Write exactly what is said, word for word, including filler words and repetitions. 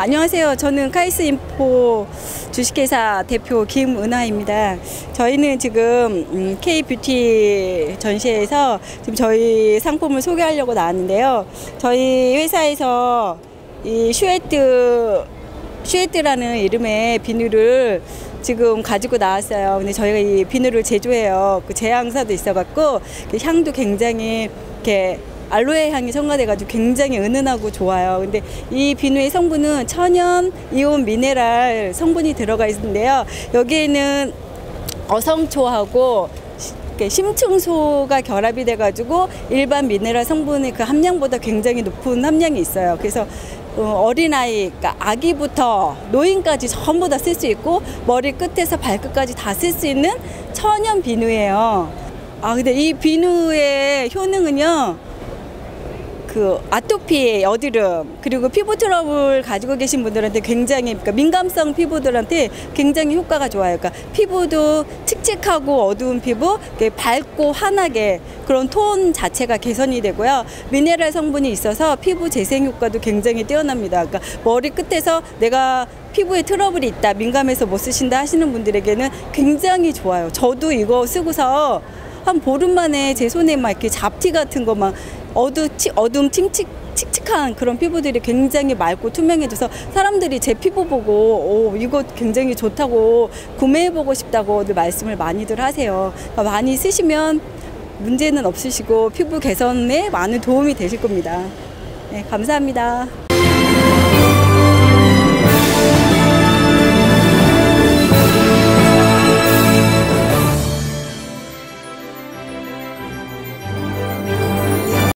안녕하세요. 저는 카이스인포 주식회사 대표 김은하입니다. 저희는 지금 음, K뷰티 전시회에서 지금 저희 상품을 소개하려고 나왔는데요. 저희 회사에서 이 슈에트 슈에트라는 이름의 비누를 지금 가지고 나왔어요. 근데 저희가 이 비누를 제조해요. 그 제향사도 있어갖고 그 향도 굉장히 이렇게 알로에 향이 첨가돼가지고 굉장히 은은하고 좋아요. 근데 이 비누의 성분은 천연 이온 미네랄 성분이 들어가 있는데요. 여기에는 어성초하고 심층소가 결합이 돼가지고 일반 미네랄 성분의 그 함량보다 굉장히 높은 함량이 있어요. 그래서 어린아이, 그러니까 아기부터 노인까지 전부 다 쓸 수 있고 머리 끝에서 발끝까지 다 쓸 수 있는 천연 비누예요. 아 근데 이 비누의 효능은요, 그 아토피, 여드름, 그리고 피부 트러블 가지고 계신 분들한테 굉장히, 그러니까 민감성 피부들한테 굉장히 효과가 좋아요. 그러니까 피부도 칙칙하고 어두운 피부, 밝고 환하게 그런 톤 자체가 개선이 되고요. 미네랄 성분이 있어서 피부 재생 효과도 굉장히 뛰어납니다. 그러니까 머리 끝에서 내가 피부에 트러블이 있다, 민감해서 못 쓰신다 하시는 분들에게는 굉장히 좋아요. 저도 이거 쓰고서 한 보름 만에 제 손에 막 이렇게 잡티 같은 거 막 어두, 어둠 틱틱, 칙칙한 그런 피부들이 굉장히 맑고 투명해져서 사람들이 제 피부 보고 오, 이거 굉장히 좋다고 구매해보고 싶다고 말씀을 많이들 하세요. 그러니까 많이 쓰시면 문제는 없으시고 피부 개선에 많은 도움이 되실 겁니다. 네, 감사합니다.